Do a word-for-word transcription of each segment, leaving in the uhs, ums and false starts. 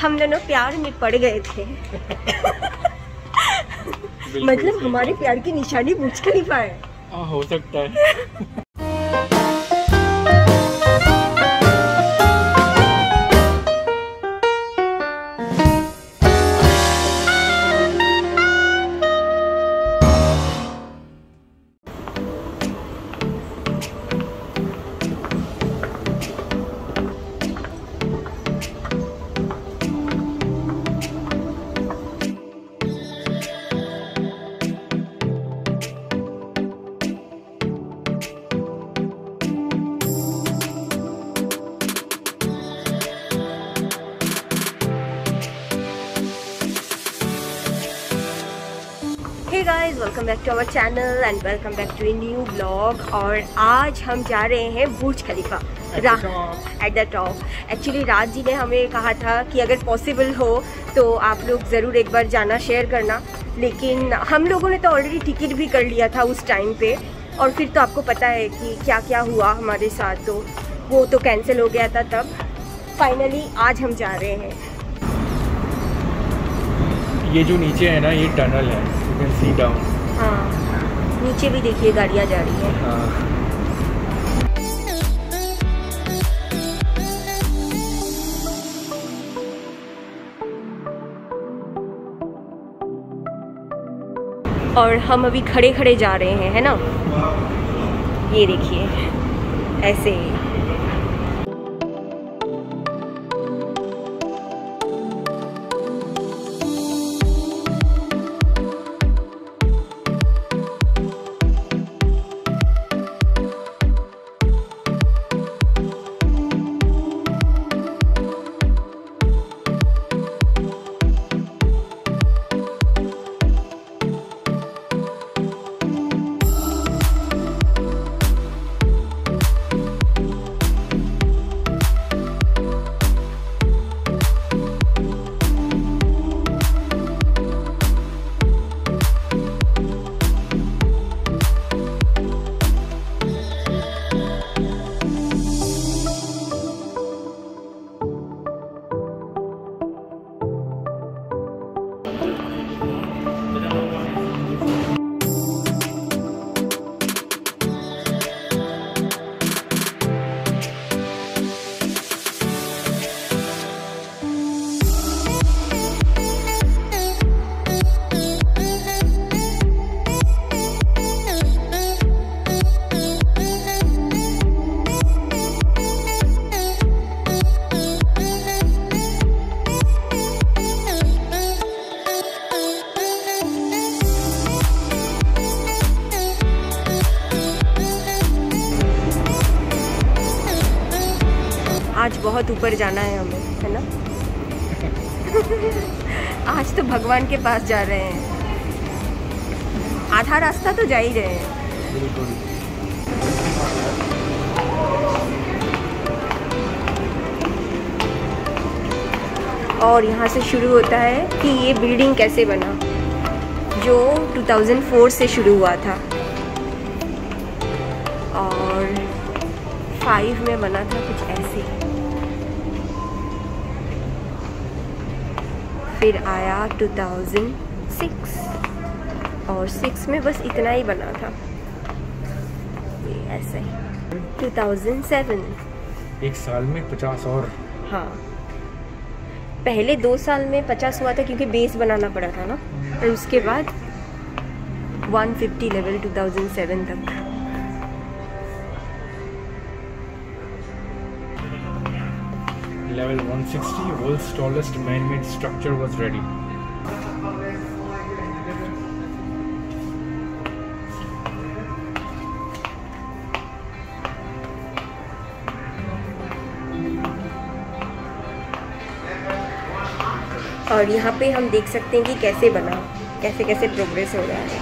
हम दोनों प्यार में पड़ गए थे। मतलब हमारे प्यार की निशानी बुर्ज खलीफा है। हाँ, हो सकता है। Hey guys, welcome back to our channel and welcome back to a new blog. और आज हम जा रहे हैं Burj Khalifa at the top. Actually Raj ji ने हमें कहा था कि अगर पॉसिबल हो तो आप लोग ज़रूर एक बार जाना, शेयर करना। लेकिन हम लोगों ने तो ऑलरेडी टिकट भी कर लिया था उस टाइम पे, और फिर तो आपको पता है कि क्या क्या हुआ हमारे साथ, तो वो तो कैंसिल हो गया था। तब फाइनली आज हम जा रहे हैं। ये जो नीचे है ना, ये टनल है, यू कैन सी डाउन। हाँ, नीचे भी देखिए गाड़ियाँ जा रही हैं। हाँ। और हम अभी खड़े खड़े जा रहे हैं, है ना। ये देखिए ऐसे। आज बहुत ऊपर जाना है हमें, है ना। आज तो भगवान के पास जा रहे हैं। आधा रास्ता तो जा ही रहे हैं। और यहाँ से शुरू होता है कि ये बिल्डिंग कैसे बना, जो दो हज़ार चार से शुरू हुआ था और फाइव में बना था कुछ ऐसे। फिर आया दो हज़ार छह और सिक्स में बस इतना ही बना था, ये ऐसे ही। दो हज़ार सात एक साल में पचास और। हाँ, पहले दो साल में पचास हुआ था क्योंकि बेस बनाना पड़ा था ना, और उसके बाद एक सौ पचास लेवल दो हज़ार सात तक। Level one sixty, world's tallest man-made structure was ready. और यहाँ पे हम देख सकते हैं कि कैसे बना, कैसे कैसे प्रोग्रेस हो रहा है।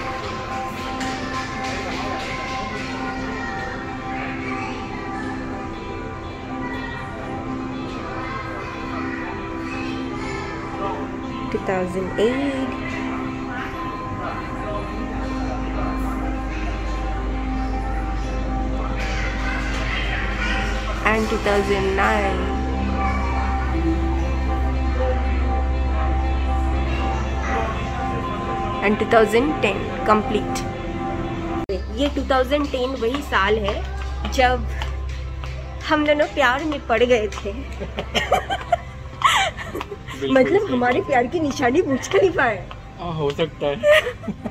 two thousand eight and two thousand nine. And two thousand ten complete. ये टू थाउजेंड टेन वही साल है जब हम दोनों प्यार में पड़ गए थे। मतलब हमारे प्यार की निशानी बुर्ज खलीफा है। हाँ, हो सकता है।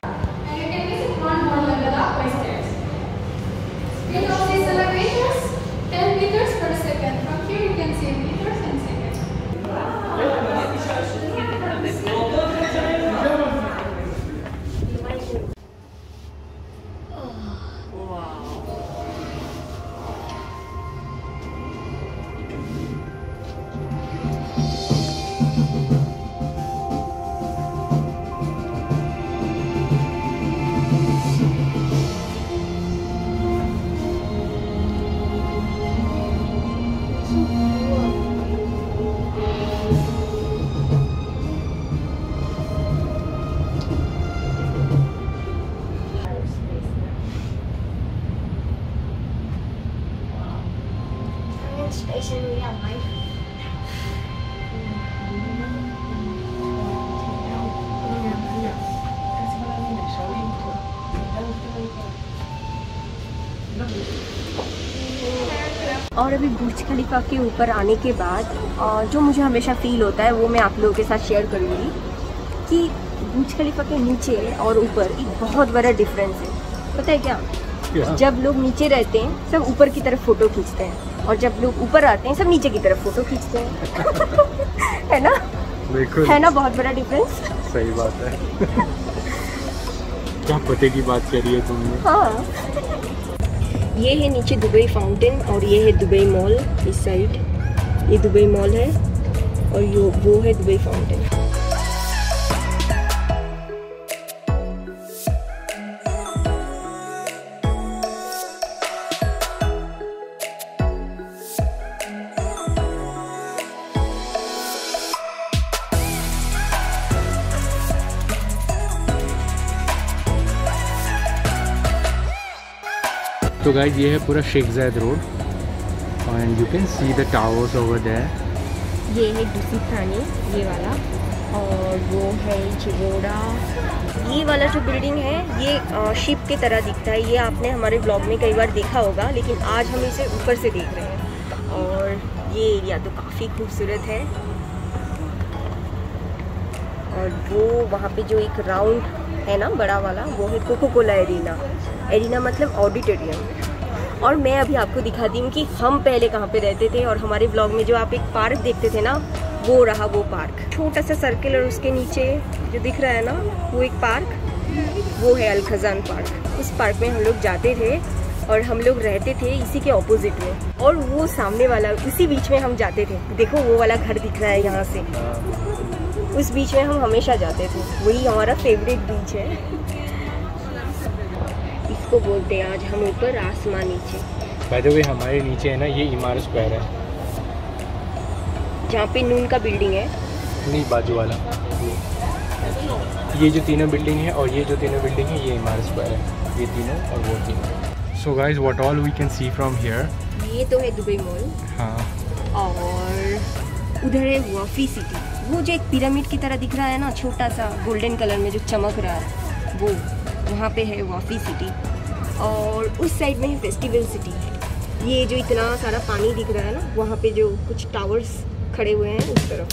और अभी बुर्ज खलीफा के ऊपर आने के बाद जो मुझे हमेशा फील होता है वो मैं आप लोगों के साथ शेयर करूँगी कि बुर्ज खलीफा के नीचे और ऊपर एक बहुत बड़ा डिफरेंस है। पता है क्या? yeah. जब लोग नीचे रहते हैं सब ऊपर की तरफ फ़ोटो खींचते हैं और जब लोग ऊपर आते हैं सब नीचे की तरफ फ़ोटो खींचते हैं। है ना? बिल्कुल है ना, बहुत बड़ा डिफरेंस। सही बात है। क्या पते की बात करी है तुमने। हाँ, ये है नीचे दुबई फाउंटेन और ये है दुबई मॉल। इस साइड ये दुबई मॉल है और ये वो है दुबई फाउंटेन। तो गाइस ये है पूरा Sheikh Zayed Road and you can see the towers over there. ये है दूसरी थाने ये वाला और वो है चिगोड़ा। ये वाला जो बिल्डिंग है ये शिप की तरह दिखता है। ये आपने हमारे ब्लॉग में कई बार देखा होगा लेकिन आज हम इसे ऊपर से देख रहे हैं और ये एरिया तो काफ़ी खूबसूरत है। और वो वहाँ पे जो एक राउंड है ना बड़ा वाला वो है कोको कोला एरिना। एरिना मतलब ऑडिटोरियम। और मैं अभी आपको दिखा दी हूँ कि हम पहले कहाँ पे रहते थे और हमारे ब्लॉग में जो आप एक पार्क देखते थे ना वो रहा वो पार्क। छोटा सा सर्किल और उसके नीचे जो दिख रहा है ना वो एक पार्क, वो है अल खजान पार्क। उस पार्क में हम लोग जाते थे और हम लोग रहते थे इसी के ऑपोजिट में। और वो सामने वाला उसी बीच में हम जाते थे। देखो वो वाला घर दिख रहा है यहाँ से, उस बीच में हम हमेशा जाते थे। वही हमारा फेवरेट बीच है। इसको बोलते हैं आज हम ऊपर आसमान नीचे। बाय द वे हमारे नीचे है ना ये इमारत स्क्वायर है जहाँ पे नून का बिल्डिंग है। नहीं बाजू वाला ये, ये जो तीनों बिल्डिंग है और ये जो तीनों बिल्डिंग है ये इमारत स्क्वायर है। ये तीनों और वो तीनों। So guys what all we can see from here. ये तो है दुबई मॉल। हाँ, और उधर है वाफी सिटी। वो जो एक पिरामिड की तरह दिख रहा है ना छोटा सा गोल्डन कलर में जो चमक रहा है वो वहाँ पे है वाफी सिटी। और उस साइड में है फेस्टिवल सिटी। ये जो इतना सारा पानी दिख रहा है ना वहाँ पे जो कुछ टावर्स खड़े हुए हैं उस तरफ।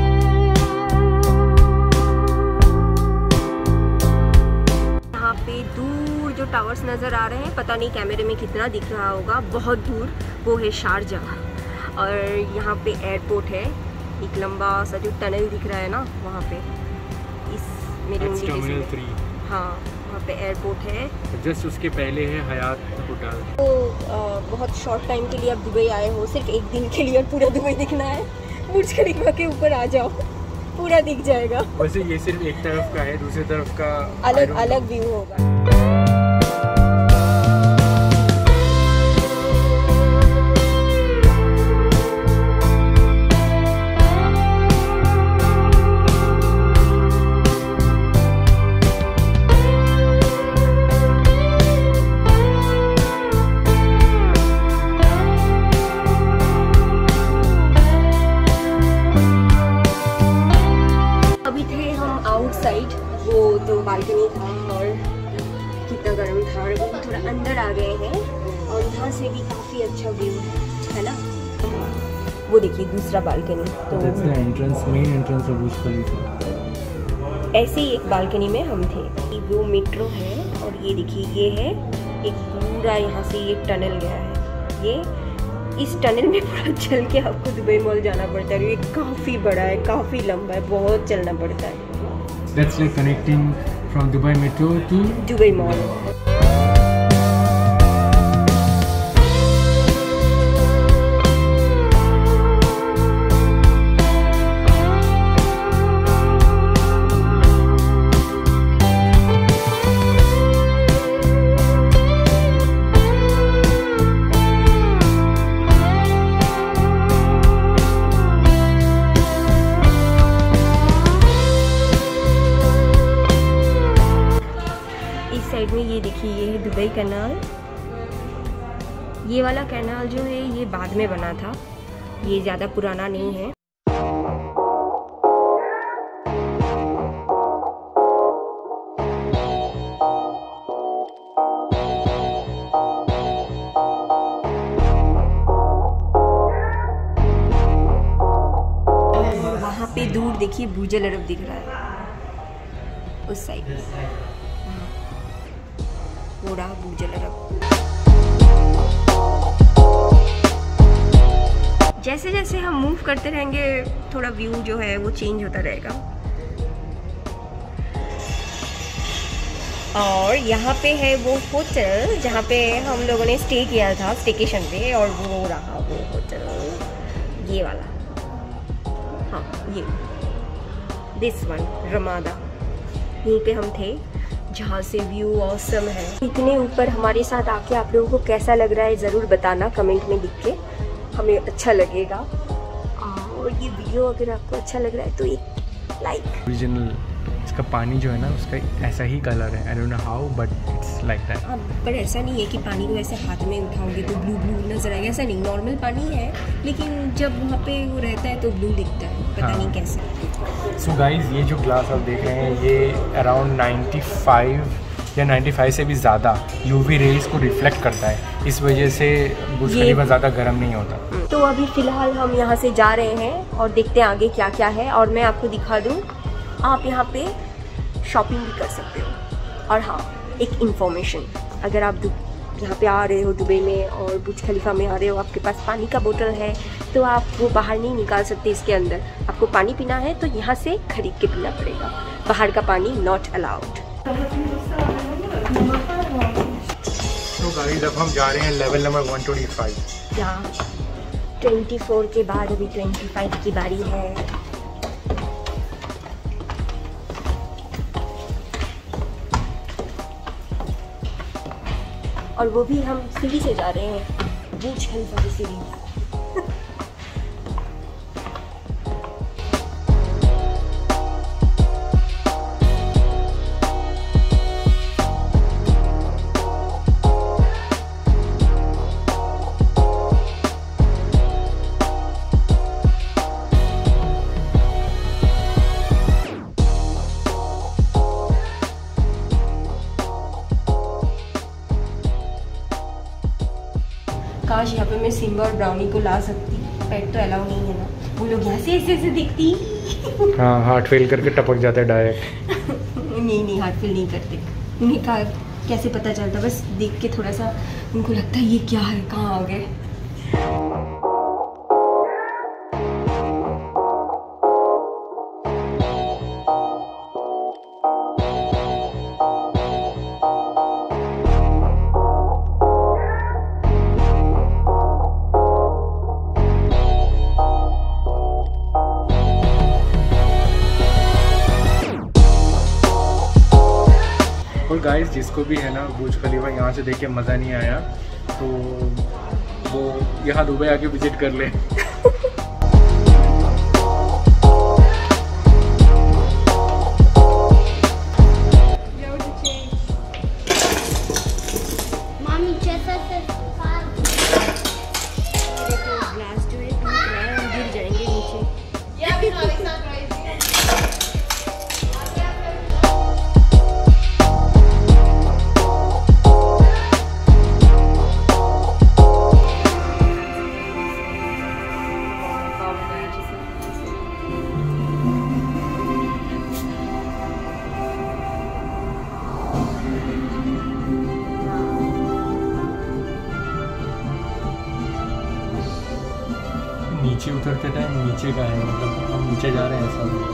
यहाँ पे दूर जो टावर्स नज़र आ रहे हैं पता नहीं कैमरे में कितना दिख रहा होगा, बहुत दूर, वो है शारजाह। और यहाँ पे एयरपोर्ट है, एक लंबा सा जो टनल दिख रहा है ना वहाँ पे इस मेरी उंगली के हाँ वहाँ पे एयरपोर्ट है। जस्ट उसके पहले है हयात होटल। तो आ, बहुत शॉर्ट टाइम के लिए आप दुबई आए हो, सिर्फ एक दिन के लिए और पूरा दुबई दिखना है, बुर्ज खलीफा के ऊपर आ जाओ, पूरा दिख जाएगा। वैसे ये सिर्फ एक तरफ का है, दूसरी तरफ का अलग अलग व्यू होगा। हैं और यहाँ से भी काफ़ी अच्छा व्यू है, है ना। वो देखिए दूसरा बालकनी, तो entrance main entrance of Burj Khalifa. ऐसे ही एक बालकनी में हम थे। वो मेट्रो है और ये देखिए ये है एक पूरा यहाँ से ये टनल गया है। ये इस टनल में पूरा चल के आपको दुबई मॉल जाना पड़ता है। ये काफ़ी बड़ा है, काफ़ी लंबा है, बहुत चलना पड़ता है। That's like connecting from Dubai Metro to Dubai Mall. Side में ये देखिए ये है दुबई कैनाल। ये वाला कैनाल जो है ये बाद में बना था, ये ज़्यादा पुराना नहीं है। वहाँ पे दूर देखिए बुर्ज अल अरब दिख रहा है उस साइड, पूरा बुर्ज अल अरब। जैसे जैसे हम मूव करते रहेंगे थोड़ा व्यू जो है वो चेंज होता रहेगा। और यहाँ पे है वो होटल जहाँ पे हम लोगों ने स्टे किया था स्टेकेशन पे, और वो रहा वो होटल ये वाला, हाँ ये दिस वन रमादा, यहीं पे हम थे जहाँ से व्यू ऑसम है। इतने ऊपर हमारे साथ आके आप लोगों को कैसा लग रहा है ज़रूर बताना कमेंट में लिख के, हमें अच्छा लगेगा। और ये वीडियो अगर आपको अच्छा लग रहा है तो एक लाइक। ओरिजिनल इसका पानी जो है ना उसका ऐसा ही कलर है, I don't know how but it's like that. हाँ पर ऐसा नहीं है कि पानी को ऐसे हाथ में उठाओगे तो ब्लू ब्लू नजर आएगा, ऐसा नहीं, नॉर्मल पानी है लेकिन जब वहाँ पे वो रहता है तो ब्लू दिखता है, पता हाँ। नहीं कैसे। सो गाइज ये जो ग्लास आप देख रहे हैं ये अराउंड पचानवे या पचानवे से भी ज़्यादा यूवी रेज को रिफ्लेक्ट करता है, इस वजह से बुर्ज खलीफा ज़्यादा गर्म नहीं होता। तो अभी फ़िलहाल हम यहाँ से जा रहे हैं और देखते हैं आगे क्या क्या है। और मैं आपको दिखा दूँ, आप यहाँ पे शॉपिंग भी कर सकते हो। और हाँ एक इन्फॉर्मेशन, अगर आप यहाँ पे आ रहे हो दुबई में और बुर्ज खलीफा में आ रहे हो, आपके पास पानी का बोतल है तो आप वो बाहर नहीं निकाल सकते इसके अंदर। आपको पानी पीना है तो यहाँ से खरीद के पीना पड़ेगा, बाहर का पानी नॉट अलाउड। तो गाइस अब हम जा रहे हैं लेवल नंबर एक सौ पच्चीस। यहाँ चौबीस के बाद अभी पच्चीस की बारी है। और वो भी हम सीढ़ी से जा रहे हैं, बुर्ज खलीफा की सीढ़ी। काश यहाँ पे मैं सिम्बा और ब्राउनी को ला सकती, पेट तो अलाउ नहीं है ना, वो लोग यहाँ से ऐसे ऐसे दिखती। हाँ हार्ट फेल करके टपक जाता है डायरेक्ट। नहीं नहीं हार्ट फेल नहीं करते, उन्हें कहा कैसे पता चलता, बस देख के थोड़ा सा उनको लगता है ये क्या है, कहाँ आ गए। और गाइस जिसको भी है ना बुर्ज खलीफा यहाँ से देख के मज़ा नहीं आया तो वो यहाँ दुबई आके विजिट कर ले। ग्लास जो है टूट रहा है, हम गिर जाएंगे नीचे। नीचे उतरते टाइम नीचे का है, मतलब हम नीचे जा रहे हैं ऐसा।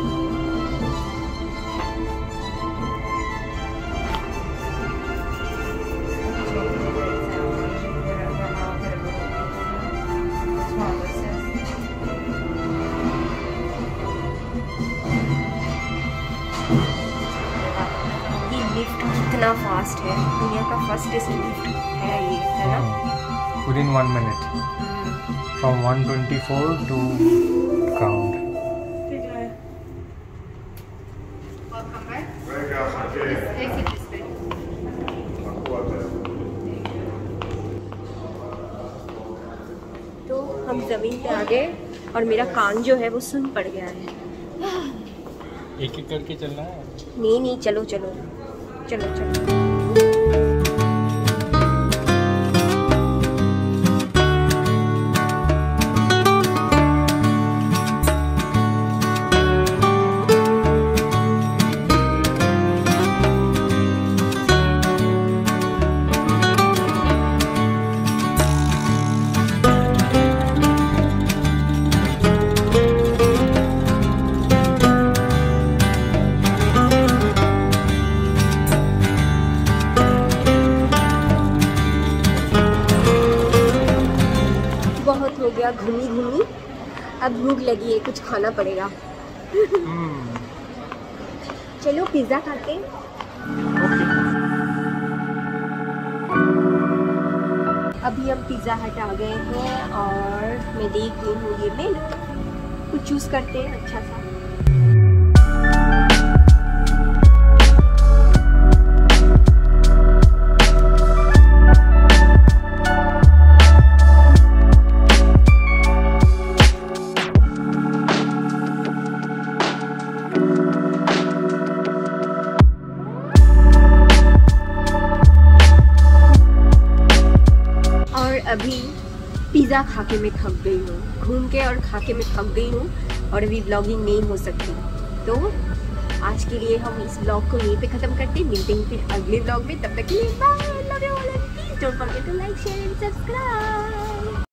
कितना फास्ट है, दुनिया का फर्स्टेस्ट लिफ्ट है ये, है ना? Within one minute from one twenty four to ground. तो हम जमीन पे आ गए और मेरा कान जो है वो सुन पड़ गया है। एक एक करके चलना है? नहीं नहीं, चलो चलो चलो चलो। बहुत हो गया घूमी घूमी, अब भूख लगी है, कुछ खाना पड़ेगा। चलो पिज्ज़ा खाते हैं। अभी हम पिज़्ज़ा हट आ गए हैं और मैं देख रही हूँ ये मेनू, कुछ चूज़ करते हैं अच्छा सा। अभी पिज़्ज़ा खा के मैं थक गई हूँ, घूम के और खा के मैं थक गई हूँ और अभी व्लॉगिंग नहीं हो सकती। तो आज के लिए हम इस व्लॉग को यहीं पे ख़त्म करते हैं, मिलते हैं फिर अगले व्लॉग में। तब तक के लिए bye, love you all and please don't forget to like share and subscribe.